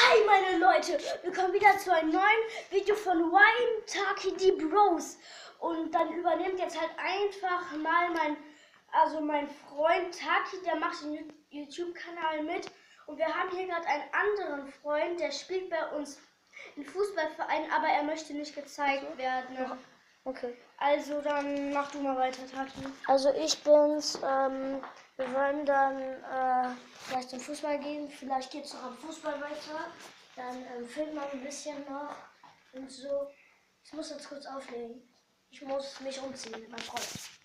Hi meine Leute, willkommen wieder zu einem neuen Video von Wine Taki die Bros. Und dann übernimmt jetzt halt einfach mal mein Freund Taki, der macht den YouTube-Kanal mit. Und wir haben hier gerade einen anderen Freund, der spielt bei uns im Fußballverein, aber er möchte nicht gezeigt werden. Okay. Also dann mach du mal weiter, Taki. Also ich bin's. Wir wollen dann gleich zum Fußball gehen. Vielleicht geht's noch am Fußball weiter. Dann filmt man ein bisschen noch und so. Ich muss jetzt kurz auflegen. Ich muss mich umziehen mit meinem Freund.